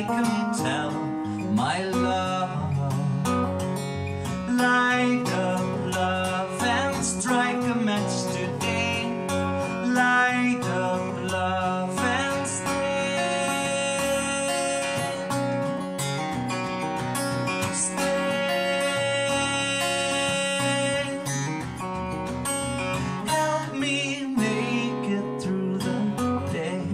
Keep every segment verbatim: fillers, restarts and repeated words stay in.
I can tell my love. Light up love and strike a match today. Light up love and stay. Stay. Help me make it through the day.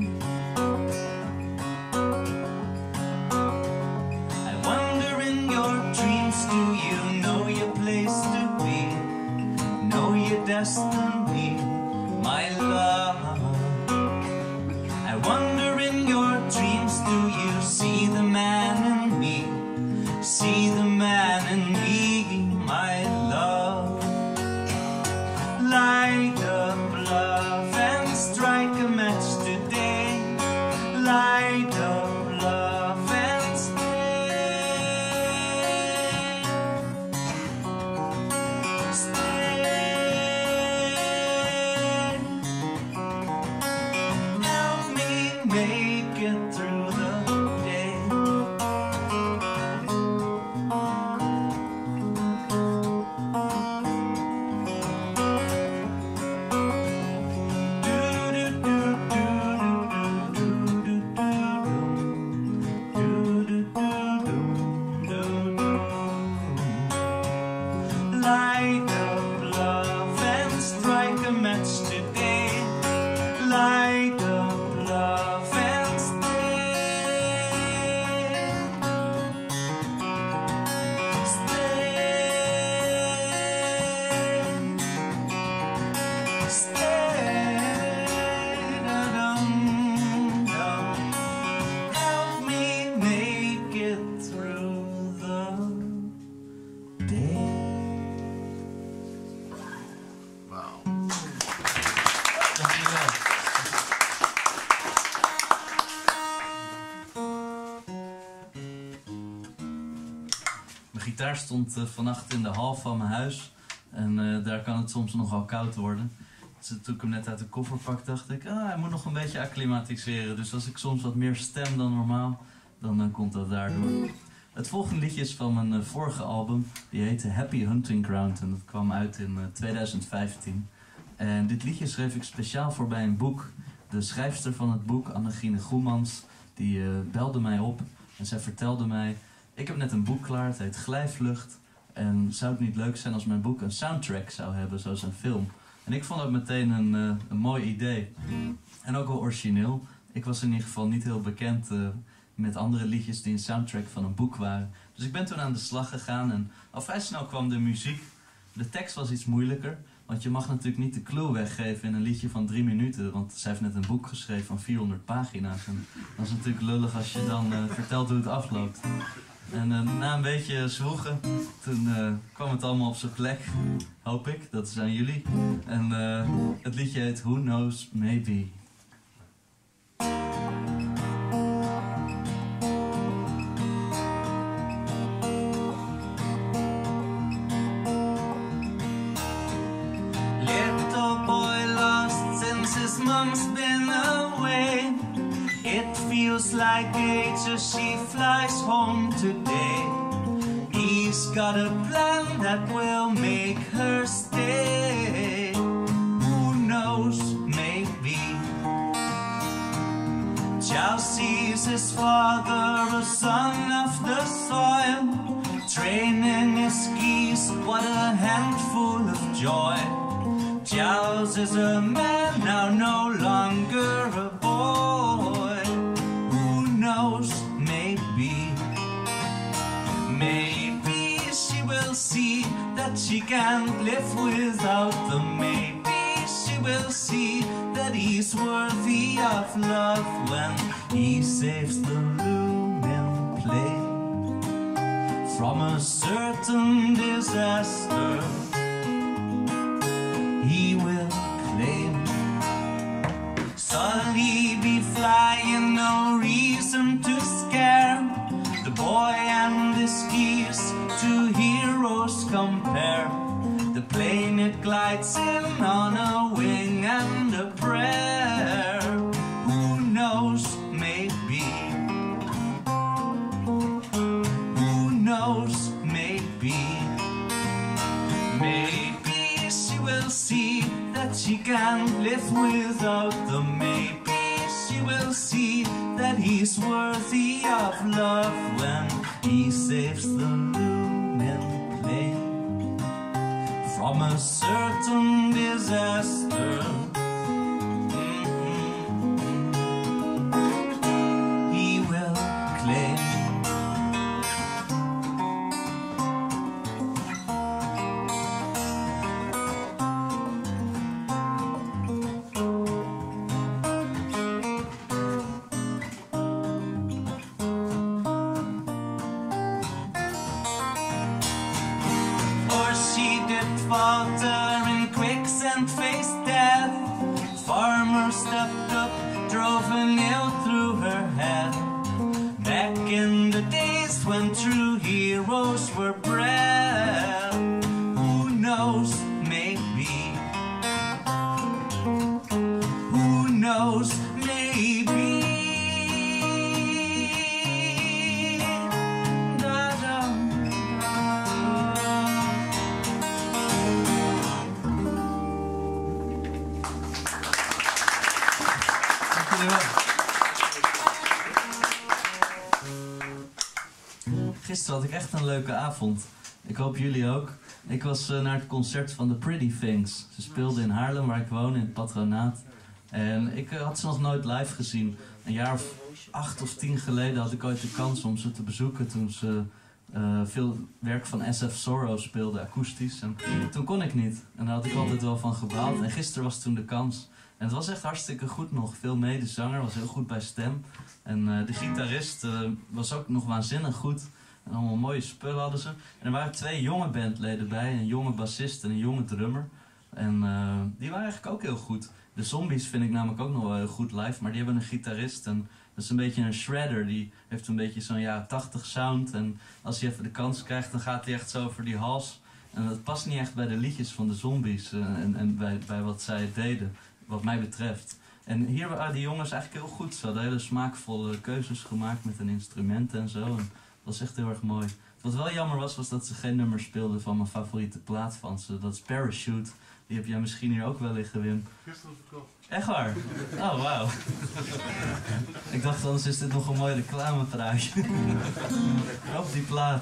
I wonder in your dreams, do you know your place to be? Know your destiny, my love. I wonder in your dreams, do you see the man in me? See the man in me, my love. Light up love and strike a match today. Light up love and stay. Stay. Help me make it through the day. Light up love and strike a match today. Light up love and stay. Stay. Stay. Da-dum-dum. Help me make it through the day. Wauw. Dankjewel. Mijn gitaar stond uh, vannacht in de hal van mijn huis. En uh, daar kan het soms nogal koud worden. Dus toen ik hem net uit de koffer pak, dacht ik, ah, hij moet nog een beetje acclimatiseren. Dus als ik soms wat meer stem dan normaal, dan uh, komt dat daardoor. Het volgende liedje is van mijn uh, vorige album. Die heette Happy Hunting Ground en dat kwam uit in uh, twintig vijftien. En dit liedje schreef ik speciaal voor bij een boek. De schrijfster van het boek, Annegine Goemans, die uh, belde mij op en zij vertelde mij: ik heb net een boek klaar, het heet Glijvlucht. En zou het niet leuk zijn als mijn boek een soundtrack zou hebben, zoals een film? En ik vond het meteen een, uh, een mooi idee. En ook wel origineel. Ik was in ieder geval niet heel bekend uh, met andere liedjes die een soundtrack van een boek waren. Dus ik ben toen aan de slag gegaan en al vrij snel kwam de muziek. De tekst was iets moeilijker, want je mag natuurlijk niet de clue weggeven in een liedje van drie minuten. Want zij heeft net een boek geschreven van vierhonderd pagina's. En dat is natuurlijk lullig als je dan uh, vertelt hoe het afloopt. En uh, na een beetje zwoegen, toen uh, kwam het allemaal op zijn plek, hoop ik. Dat is aan jullie. En uh, het liedje heet Who Knows Maybe. Little boy lost since his mom's been away. It feels like ages she flies home today. He's got a plan that will make her stay. Who knows, maybe. Child sees his father, a son of the soil, training his geese, what a handful of joy. Giles is a man now, no longer a boy. Who knows, maybe. Maybe she will see that she can't live without them. Maybe she will see that he's worthy of love when he saves the looming play from a certain disaster. He will claim. Sully be flying, no reason to scare. The boy and his geese, two heroes compare. The plane it glides in on a wing and a prayer. Who knows, maybe. life without them. Maybe she will see that he's worthy of love when he saves the looming plane from a certain disaster. He will claim. Falter in quicksand, faced death. Farmer stepped up, drove a nail through her head. Back in the days when true heroes were bred. Who knows, maybe. Who knows, maybe. Gisteren had ik echt een leuke avond. Ik hoop jullie ook. Ik was uh, naar het concert van The Pretty Things. Ze speelden in Haarlem, waar ik woon, in het patronaat. En ik uh, had ze nog nooit live gezien. Een jaar of acht of tien geleden had ik ooit de kans om ze te bezoeken toen ze uh, veel werk van S F Sorrow speelden, akoestisch. En toen kon ik niet. En daar had ik altijd wel van gebaald. En gisteren was toen de kans. En het was echt hartstikke goed nog. Veel medezanger, was heel goed bij stem. En uh, de gitarist uh, was ook nog waanzinnig goed. En allemaal mooie spullen hadden ze. En er waren twee jonge bandleden bij. Een jonge bassist en een jonge drummer. En uh, die waren eigenlijk ook heel goed. De Zombies vind ik namelijk ook nog wel heel goed live. Maar die hebben een gitarist. En dat is een beetje een shredder. Die heeft een beetje zo'n jaren tachtig sound. En als hij even de kans krijgt, dan gaat hij echt zo over die hals. En dat past niet echt bij de liedjes van de Zombies. Uh, en en bij, bij wat zij deden. Wat mij betreft. En hier waren die jongens eigenlijk heel goed. Ze hadden hele smaakvolle keuzes gemaakt met een instrument en zo. En dat was echt heel erg mooi. Wat wel jammer was, was dat ze geen nummer speelden van mijn favoriete plaat van ze. Dat is Parachute. Die heb jij misschien hier ook wel liggen, Wim. Gisteren verkocht. Echt waar? Oh, wauw. Ik dacht, anders is dit nog een mooi reclamepraatje. Op die plaat.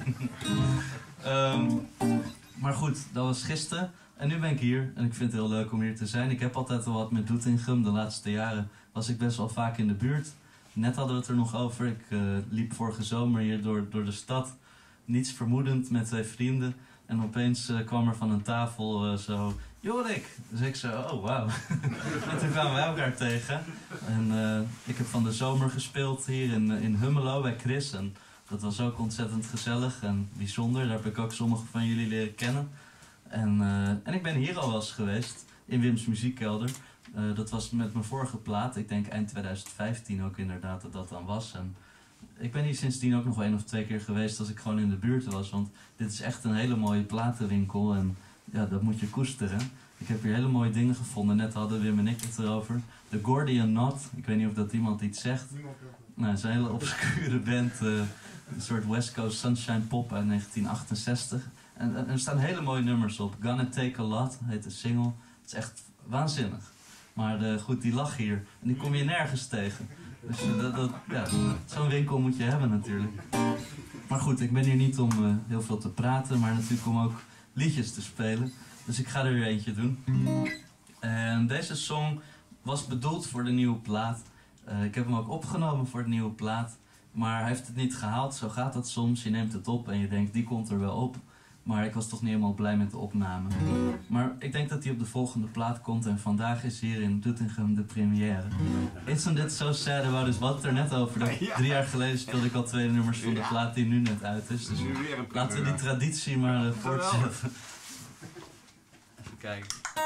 um, maar goed, dat was gisteren. En nu ben ik hier en ik vind het heel leuk om hier te zijn. Ik heb altijd al wat met Doetinchem. De laatste jaren was ik best wel vaak in de buurt. Net hadden we het er nog over. Ik uh, liep vorige zomer hier door, door de stad. Niets vermoedend met twee vrienden. En opeens uh, kwam er van een tafel uh, zo... Jorik! Dus ik zo, oh wauw. En toen kwamen wij elkaar tegen. En uh, ik heb van de zomer gespeeld hier in, in Hummelo bij Chris. En dat was ook ontzettend gezellig en bijzonder. Daar heb ik ook sommige van jullie leren kennen. En, uh, en ik ben hier al wel eens geweest, in Wim's muziekkelder. Uh, dat was met mijn vorige plaat, ik denk eind twintig vijftien ook inderdaad dat dat dan was. En ik ben hier sindsdien ook nog één of twee keer geweest als ik gewoon in de buurt was. Want dit is echt een hele mooie platenwinkel en ja, dat moet je koesteren. Ik heb hier hele mooie dingen gevonden, net hadden Wim en ik het erover. The Gordian Knot, ik weet niet of dat iemand iets zegt. Nou, het is een hele obscure band, uh, een soort West Coast Sunshine Pop uit negentien achtenzestig. En, en er staan hele mooie nummers op. Gonna Take a Lot heet de single. Het is echt waanzinnig. Maar uh, goed, die lag hier. En die kom je nergens tegen. Dus uh, dat, dat, ja, zo'n winkel moet je hebben natuurlijk. Maar goed, ik ben hier niet om uh, heel veel te praten. Maar natuurlijk om ook liedjes te spelen. Dus ik ga er weer eentje doen. En deze song was bedoeld voor de nieuwe plaat. Uh, ik heb hem ook opgenomen voor de nieuwe plaat. Maar hij heeft het niet gehaald. Zo gaat dat soms. Je neemt het op en je denkt, die komt er wel op. Maar ik was toch niet helemaal blij met de opname. Maar ik denk dat hij op de volgende plaat komt. En vandaag is hier in Doetinchem de première. Isn't it so sad about us? We hadden het er net over. Dat drie jaar geleden speelde ik al twee nummers van de plaat die nu net uit is. Dus laten we die traditie maar uh, voortzetten. Even kijken.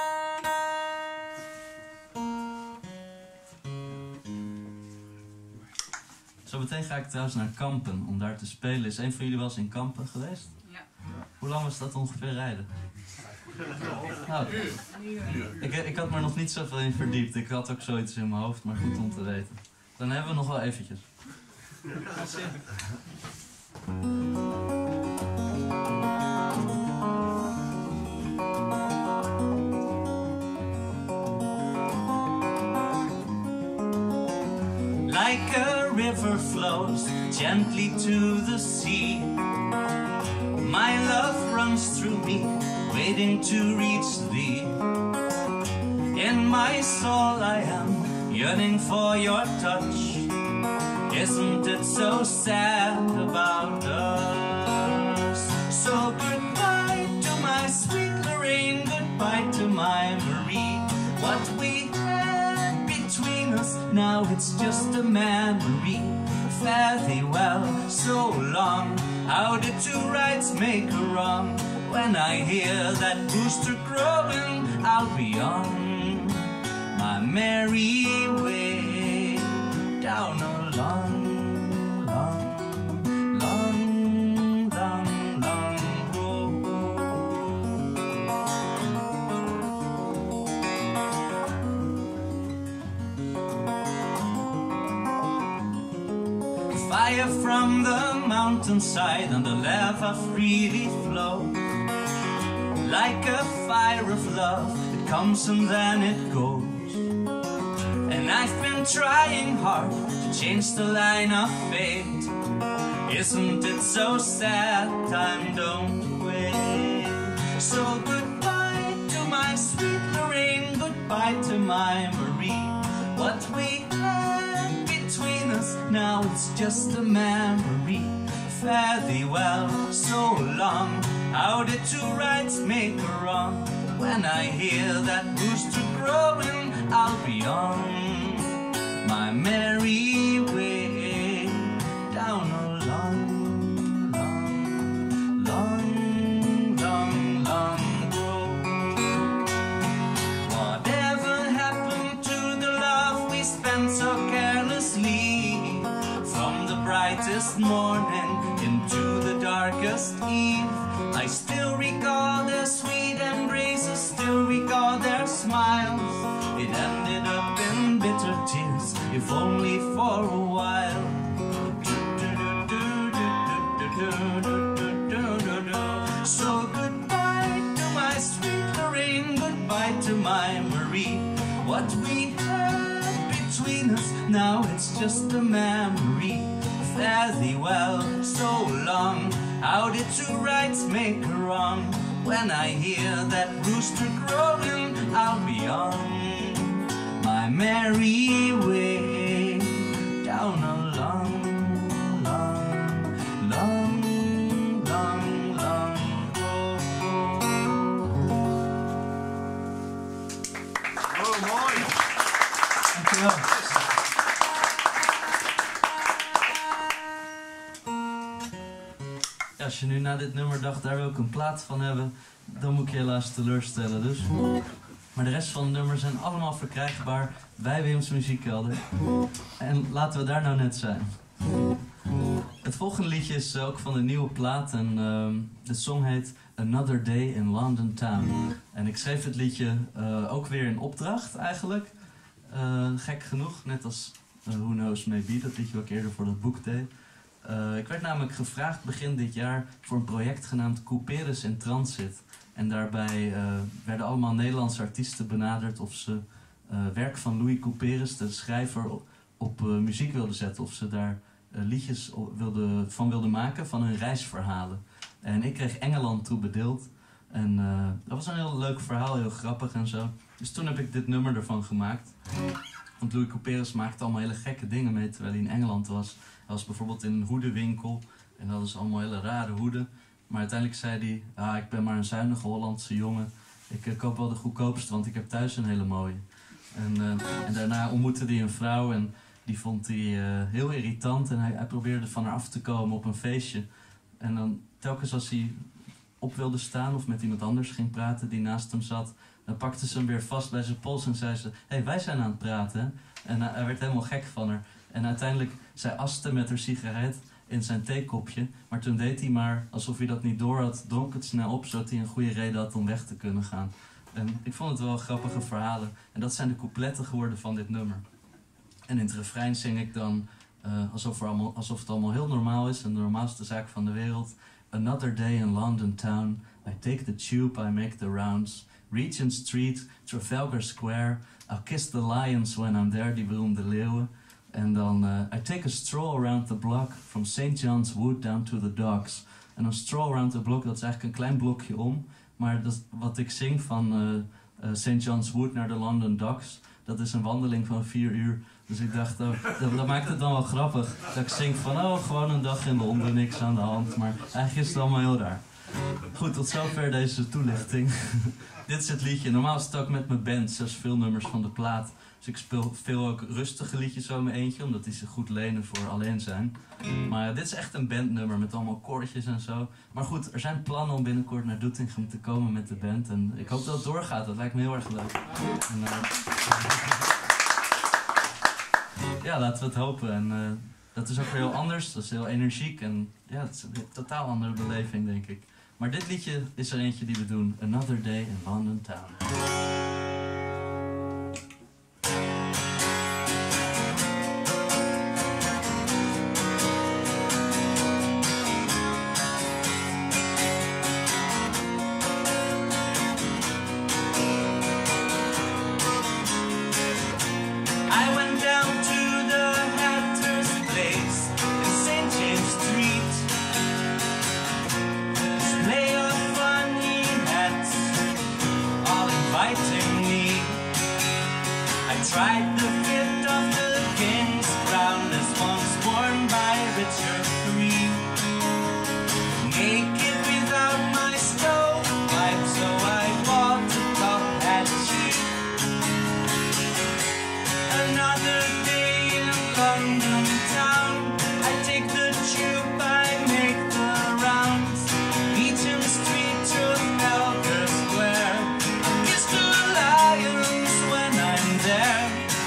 Zometeen ga ik trouwens naar Kampen om daar te spelen. Is een van jullie wel eens in Kampen geweest? Ja. Hoe lang was dat ongeveer rijden? Nou, ik, ik had me er nog niet zoveel in verdiept. Ik had ook zoiets in mijn hoofd, maar goed om te weten. Dan hebben we nog wel eventjes. gently to the sea. My love runs through me, waiting to reach thee. In my soul I am yearning for your touch. Isn't it so sad about us? So goodbye to my sweet Lorraine, goodbye to my Marie. What we had between us, now it's just a memory. Fare thee well, so long. How did two rights make a wrong? When I hear that rooster crowing, I'll be on my merry way down a long, long, long, long, long road. Fire from the mountainside and the lava freely flow. Like a fire of love, it comes and then it goes. And I've been trying hard to change the line of fate. Isn't it so sad, time don't wait. So goodbye to my sweet Lorraine, goodbye to my Marie. What we had between us, now it's just a memory. Fare thee well, so long. How did two rights make a wrong? When I hear that rooster crowing, I'll be on my merry way down a long, long, long, long, long road. Whatever happened to the love we spent so carelessly? From the brightest morning into the darkest eve, I still recall their sweet embraces, still recall their smiles. It ended up in bitter tears, if only for a while. So goodbye to my sweet Lorraine, goodbye to my Marie. What we had between us, now it's just a memory. Fare thee well, so long. How did two rights make a wrong? When I hear that rooster crowing, I'll be on my merry way down a long, long, long, long, long road. Oh, mooi! Dankjewel. Als je nu na dit nummer dacht, daar wil ik een plaat van hebben, dan moet ik je helaas teleurstellen dus. Maar de rest van de nummers zijn allemaal verkrijgbaar bij Wim's Muziekkelder. En laten we daar nou net zijn. Het volgende liedje is ook van de nieuwe plaat en uh, de song heet Another Day in London Town. En ik schreef het liedje uh, ook weer in opdracht eigenlijk. Uh, gek genoeg, net als uh, Who Knows Maybe, dat liedje ook eerder voor dat boek deed. Uh, ik werd namelijk gevraagd begin dit jaar voor een project genaamd Couperus in Transit. En daarbij uh, werden allemaal Nederlandse artiesten benaderd of ze uh, werk van Louis Couperus, de schrijver, op, op uh, muziek wilden zetten. Of ze daar uh, liedjes wilde, van wilden maken van hun reisverhalen. En ik kreeg Engeland toebedeeld. En uh, dat was een heel leuk verhaal, heel grappig en zo. Dus toen heb ik dit nummer ervan gemaakt. Want Louis Couperus maakte allemaal hele gekke dingen mee terwijl hij in Engeland was. Hij was bijvoorbeeld in een hoedenwinkel en dat is allemaal hele rare hoeden. Maar uiteindelijk zei hij, ah, ik ben maar een zuinige Hollandse jongen. Ik uh, koop wel de goedkoopste, want ik heb thuis een hele mooie. En, uh, en daarna ontmoette hij een vrouw en die vond hij uh, heel irritant. En hij, hij probeerde van haar af te komen op een feestje. En dan telkens als hij op wilde staan of met iemand anders ging praten die naast hem zat, dan pakte ze hem weer vast bij zijn pols en zei ze, hé, hey, wij zijn aan het praten. Hè? En uh, hij werd helemaal gek van haar. En uiteindelijk, zij aste met haar sigaret in zijn theekopje. Maar toen deed hij maar alsof hij dat niet door had, dronk het snel op, zodat hij een goede reden had om weg te kunnen gaan. En ik vond het wel grappige verhalen. En dat zijn de coupletten geworden van dit nummer. En in het refrein zing ik dan, uh, alsof, er allemaal, alsof het allemaal heel normaal is, en de normaalste zaak van de wereld. Another day in London town, I take the tube, I make the rounds. Regent Street, Trafalgar Square, I'll kiss the lions when I'm there, die beroemde leeuwen. En dan, uh, I take a stroll around the block from Saint John's Wood down to the docks. En een stroll around the block, dat is eigenlijk een klein blokje om. Maar dat, wat ik zing van uh, uh, Saint John's Wood naar de London Docks, dat is een wandeling van vier uur. Dus ik dacht, oh, dat, dat maakt het dan wel grappig. Dat ik zing van, oh, gewoon een dag in Londen, niks aan de hand. Maar eigenlijk is het allemaal heel raar. Goed, tot zover deze toelichting. Dit is het liedje. Normaal is het ook met mijn band, zes veel nummers van de plaat. Dus ik speel veel ook rustige liedjes zo in mijn eentje, omdat die zich goed lenen voor alleen zijn. Maar uh, dit is echt een bandnummer met allemaal koortjes en zo. Maar goed, er zijn plannen om binnenkort naar Doetinchem te komen met de band. En ik hoop dat het doorgaat, dat lijkt me heel erg leuk. En, uh, ja, laten we het hopen. En uh, dat is ook weer heel anders, dat is heel energiek. En ja, het is een totaal andere beleving, denk ik. Maar dit liedje is er eentje die we doen. Another Day in London Town. Tried the gift of the king's crown as once worn by Richard the Third. Naked without my stovepipe, so I bought a top hat cheap. Another day in London town, I take the tube, I make the rounds. Regent Street to Trafalgar Square, I kiss the lions when I'm there.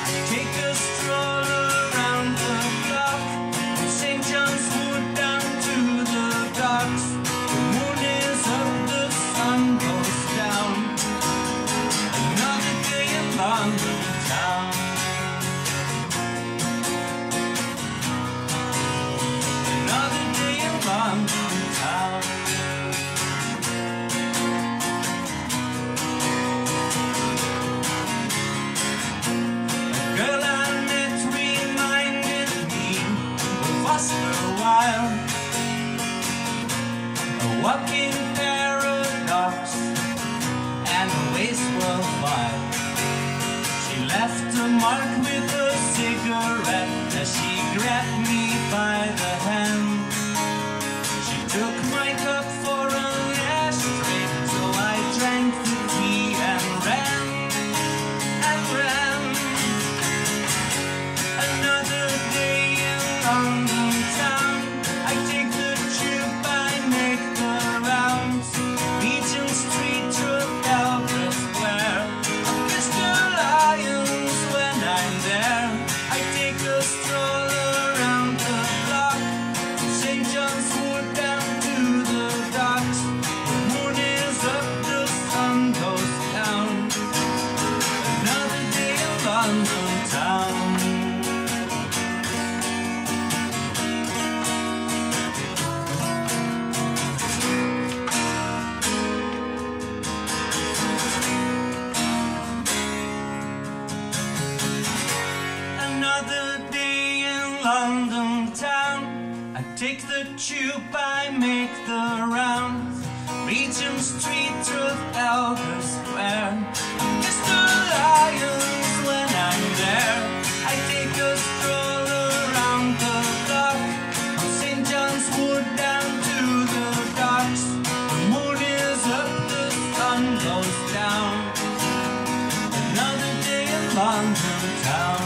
Walking paradox and the ways were fine. She left a mark with a cigarette as she grabbed me by the hand. She took my cup for an ashtray, so I drank the tea and ran and ran. Another day in London town, I take the tube, I make the rounds. Regent Street to Trafalgar Square, kiss the lions when I'm there. I take a stroll around the block, Saint John's Wood down to the docks. The moon is up, the sun goes down. Another day in London town. Another day in London town, I take the tube, I make the rounds. Regent Street, Trafalgar Square, kiss the lions when I'm there. I take a stroll around the block, from Saint John's Wood down to the docks. The moon is up, the sun goes down. Another day in London town.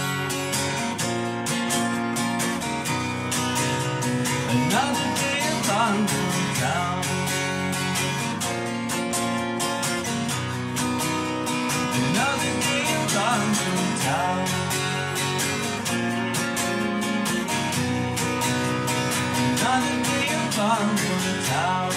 Another day in London town. Another day in London town. Another day in London town.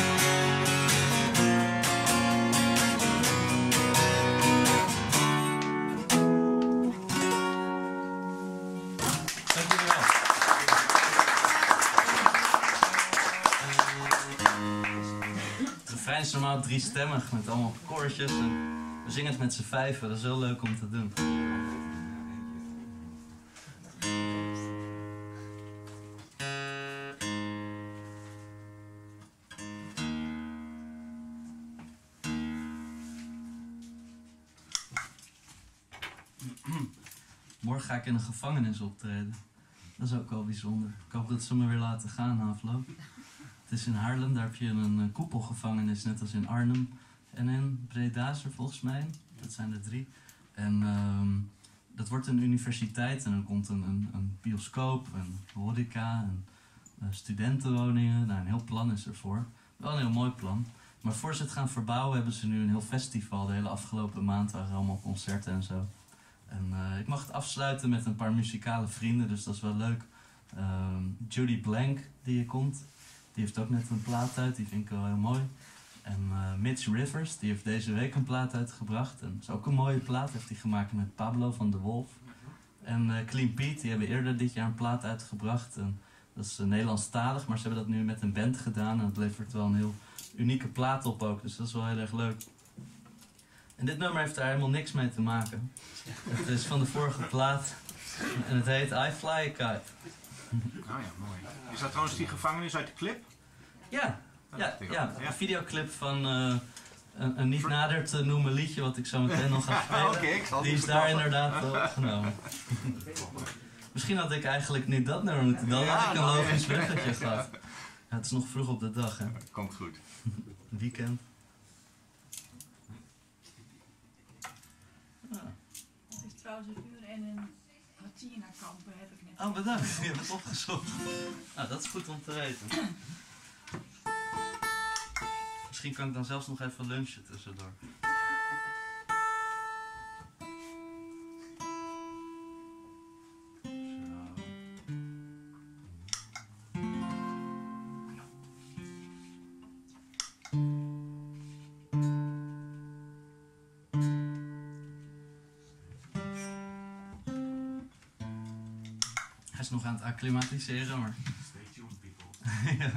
Het refrein is normaal driestemmig met allemaal koortjes. En we zingen het met z'n vijven, dat is heel leuk om te doen. Morgen ga ik in een gevangenis optreden. Dat is ook wel bijzonder. Ik hoop dat ze me weer laten gaan na afloop. Het is in Haarlem, daar heb je een, een koepelgevangenis, net als in Arnhem. En in Breda is er volgens mij. Dat zijn er drie. En um, dat wordt een universiteit en dan komt een, een, een bioscoop, een horeca, en uh, studentenwoningen. Nou, een heel plan is ervoor. Wel een heel mooi plan. Maar voor ze het gaan verbouwen hebben ze nu een heel festival. De hele afgelopen maand waren er allemaal concerten en zo. En uh, ik mag het afsluiten met een paar muzikale vrienden, dus dat is wel leuk. Uh, Judy Blank, die hier komt, die heeft ook net een plaat uit, die vind ik wel heel mooi. En uh, Mitch Rivers, die heeft deze week een plaat uitgebracht. En dat is ook een mooie plaat, heeft hij gemaakt met Pablo van de Wolf. En uh, Clean Pete, die hebben eerder dit jaar een plaat uitgebracht. En dat is uh, Nederlandstalig, maar ze hebben dat nu met een band gedaan. En dat levert wel een heel unieke plaat op ook, dus dat is wel heel erg leuk. En dit nummer heeft daar helemaal niks mee te maken. Het is van de vorige plaat. En het heet I Fly a Kite. Oh ja, mooi. Is dat trouwens die gevangenis uit de clip? Ja, ja, ja, een videoclip van uh, een, een niet nader te noemen liedje wat ik zo meteen nog ga spelen. Okay, ik zal die is daar inderdaad opgenomen. Misschien had ik eigenlijk niet dat nummer moeten doen, dan ja, had ik een nou, logisch ja. bruggetje gehad. Ja, het is nog vroeg op de dag, hè. Komt goed. Weekend. Het is trouwens een uur en een kwartier naar Kampen, heb ik net. Oh, bedankt. Je hebt het opgezocht. Nou, dat is goed om te weten. Misschien kan ik dan zelfs nog even lunchen tussendoor. Hij is nog aan het acclimatiseren, maar... Stay tuned, people. Ja.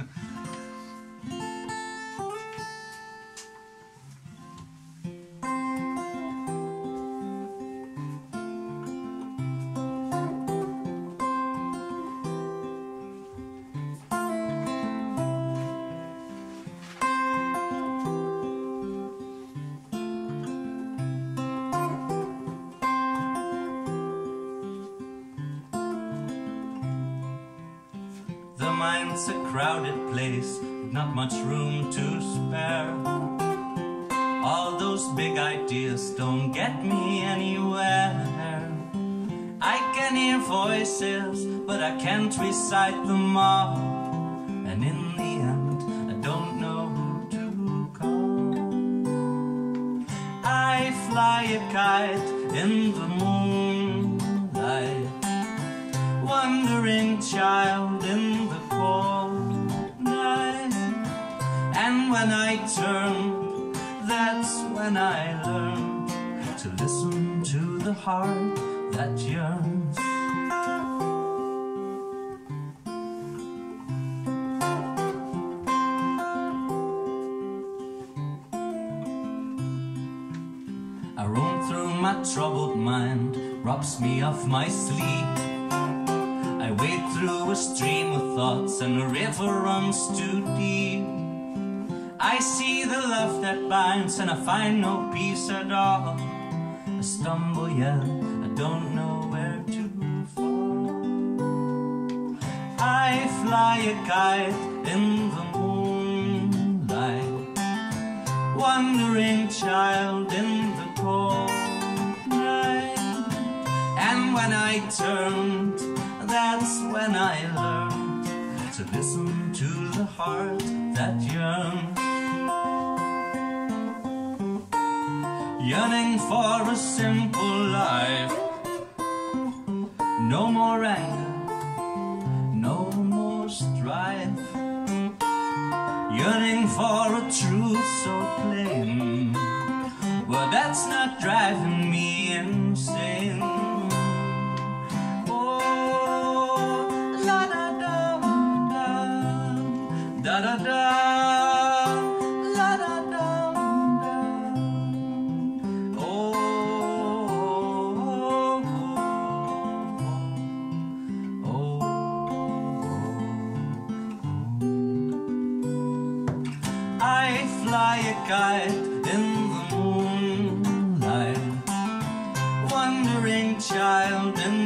It's a crowded place, not much room to spare. All those big ideas don't get me anywhere. I can hear voices, but I can't recite them all. And in the end, I don't know who to call. I fly a kite in the moonlight, wandering child in the cold night. And when I turn, that's when I learn to listen to the heart that yearns. I roam through my troubled mind, robs me of my sleep. I wade through a stream of thoughts and the river runs too deep. I see the love that binds and I find no peace at all. I stumble yet I don't know where to fall. I fly a kite in the moonlight, wandering child in the cold night. And when I turned, that's when I learned to listen to the heart that yearns. Yearning for a simple life, no more anger, no more strife. Yearning for a truth so plain, well, that's not driving me insane. Da da da, la da da da. Oh, oh, oh, oh, oh. I fly a kite in the moonlight, wandering child in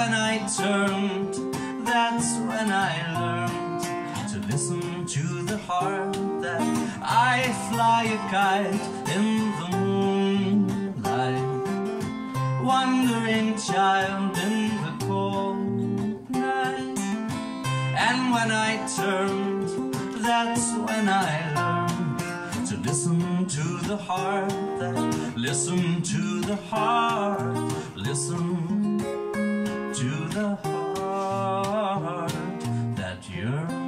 when I turned, that's when I learned to listen to the heart, that I fly a kite in the moonlight, wandering child in the cold night. And when I turned, that's when I learned to listen to the heart, that listen to the heart, listen to the heart that yearns.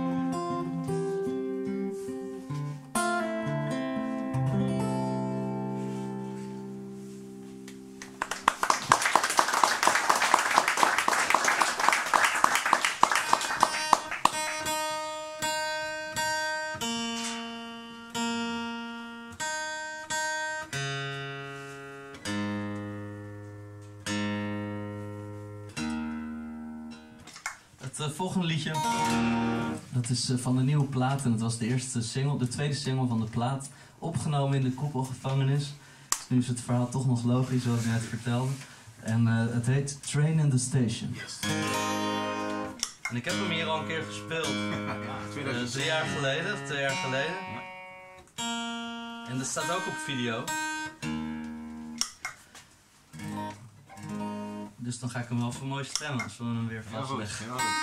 Het uh, volgende liedje, dat is uh, van de nieuwe plaat en het was de eerste single, de tweede single van de plaat, opgenomen in de koepelgevangenis. Dus nu is het verhaal toch nog logisch, zoals ik net vertelde. En uh, het heet Train in the Station. Yes. En ik heb hem hier al een keer gespeeld. Ja, Uh, tweeduizend drie jaar geleden, of twee jaar geleden. En dat staat ook op video. Dus dan ga ik hem wel voor mooi stemmen als we hem weer Heel goed, vastleggen. heel goed.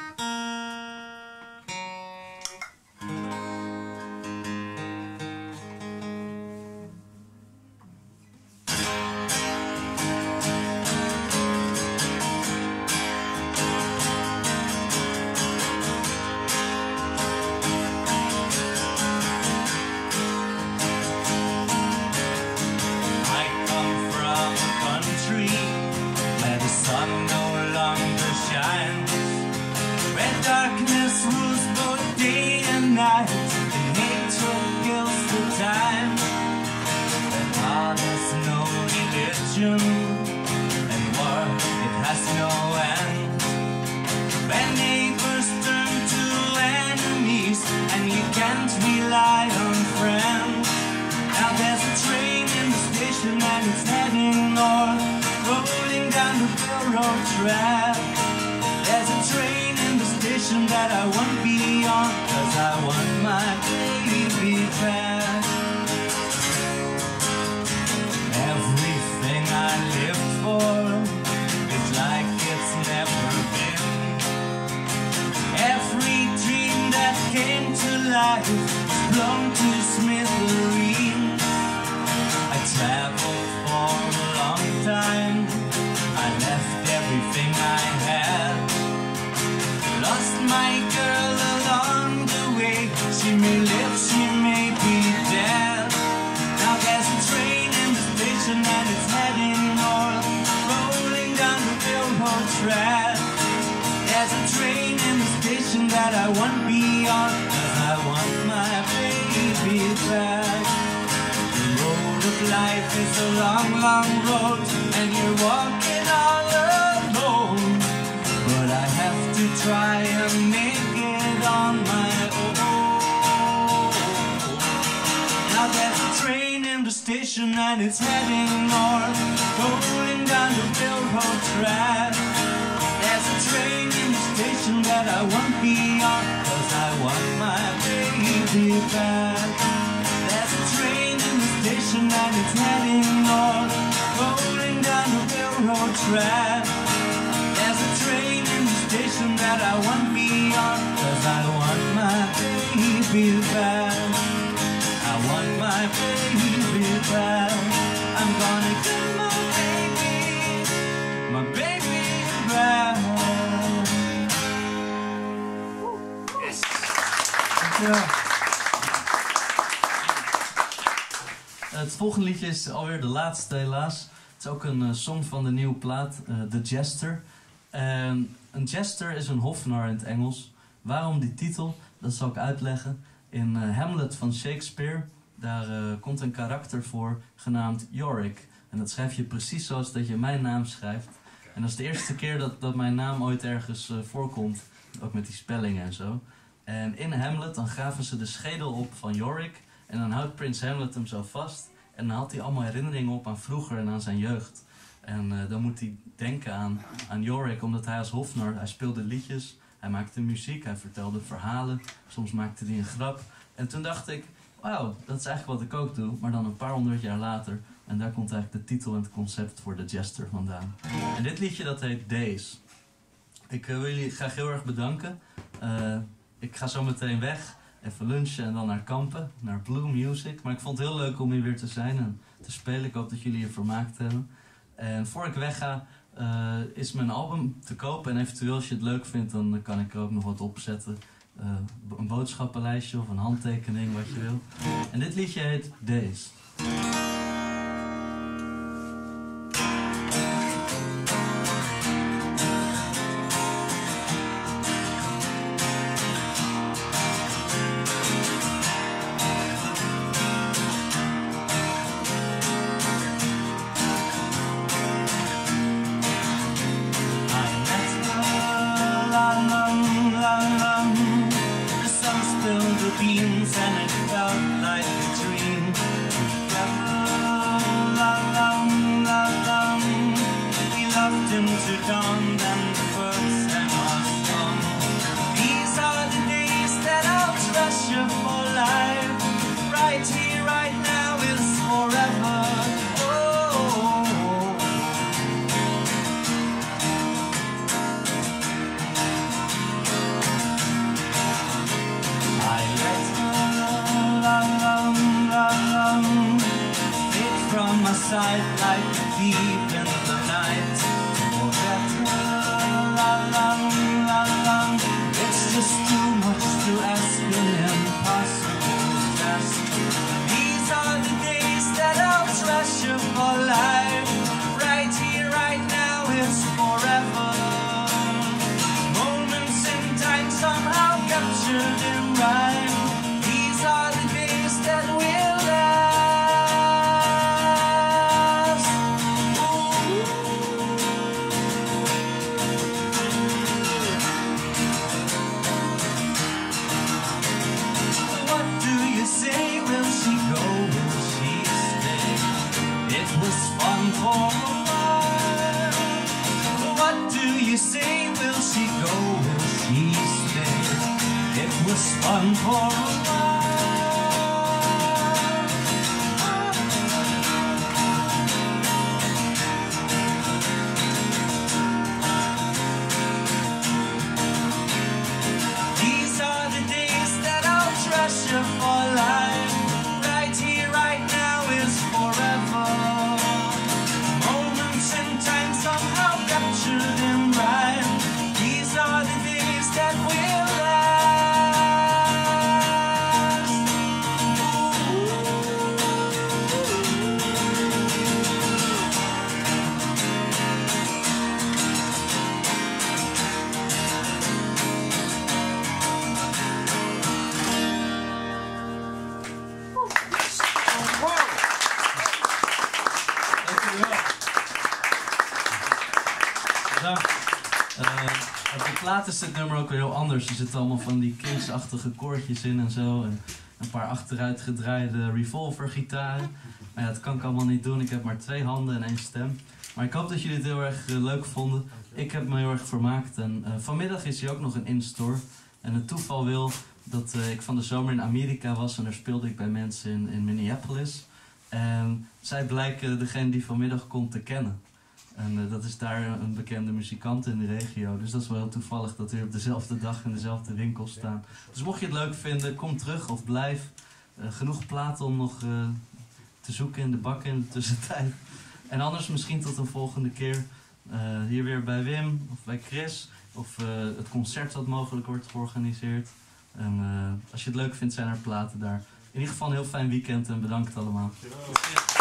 And it's heading north, rolling down the railroad track. There's a train in the station that I won't be on, 'cause I want my baby back. There's a train in the station and it's heading north, rolling down the railroad track. There's a train in the station that I won't be on, 'cause I want my baby back. I want my baby back. I'm gonna get my baby, my baby back. Yes. Ja. Het volgende liedje is alweer de laatste helaas. Het is ook een uh, song van de nieuwe plaat, uh, The Jester. En een jester is een hofnar in het Engels. Waarom die titel? Dat zal ik uitleggen. In uh, Hamlet van Shakespeare, daar uh, komt een karakter voor genaamd Yorick. En dat schrijf je precies zoals dat je mijn naam schrijft. En dat is de eerste keer dat, dat mijn naam ooit ergens uh, voorkomt. Ook met die spellingen en zo. En in Hamlet dan graven ze de schedel op van Yorick. En dan houdt prins Hamlet hem zo vast. En dan haalt hij allemaal herinneringen op aan vroeger en aan zijn jeugd. En uh, dan moet hij denken aan, aan Yorick, omdat hij als Hofnar, hij speelde liedjes, hij maakte muziek, hij vertelde verhalen, soms maakte hij een grap. En toen dacht ik, wauw, dat is eigenlijk wat ik ook doe, maar dan een paar honderd jaar later. En daar komt eigenlijk de titel en het concept voor The Jester vandaan. En dit liedje dat heet Days. Ik uh, wil jullie graag heel erg bedanken. Uh, ik ga zo meteen weg, even lunchen en dan naar Kampen, naar Blue Music. Maar ik vond het heel leuk om hier weer te zijn en te spelen. Ik hoop dat jullie je vermaakt hebben. En voor ik wegga uh, is mijn album te koop. En eventueel als je het leuk vindt, dan kan ik er ook nog wat opzetten. Uh, een boodschappenlijstje of een handtekening, wat je wil. En dit liedje heet Days. Is dit nummer ook weer heel anders. Er zitten allemaal van die Kings-achtige koortjes in en zo. En een paar achteruitgedraaide revolvergitaren. Maar ja, dat kan ik allemaal niet doen. Ik heb maar twee handen en één stem. Maar ik hoop dat jullie het heel erg uh, leuk vonden. Ik heb me heel erg vermaakt. En uh, vanmiddag is hier ook nog een in-store. En het toeval wil dat uh, ik van de zomer in Amerika was. En daar speelde ik bij mensen in, in Minneapolis. En zij blijken degene die vanmiddag komt te kennen. En uh, dat is daar een bekende muzikant in de regio. Dus dat is wel heel toevallig dat we op dezelfde dag in dezelfde winkel staan. Dus mocht je het leuk vinden, kom terug of blijf. Uh, genoeg platen om nog uh, te zoeken in de bak in de tussentijd. En anders misschien tot een volgende keer. Uh, hier weer bij Wim of bij Chris. Of uh, het concert dat mogelijk wordt georganiseerd. En uh, als je het leuk vindt zijn er platen daar. In ieder geval een heel fijn weekend en bedankt allemaal.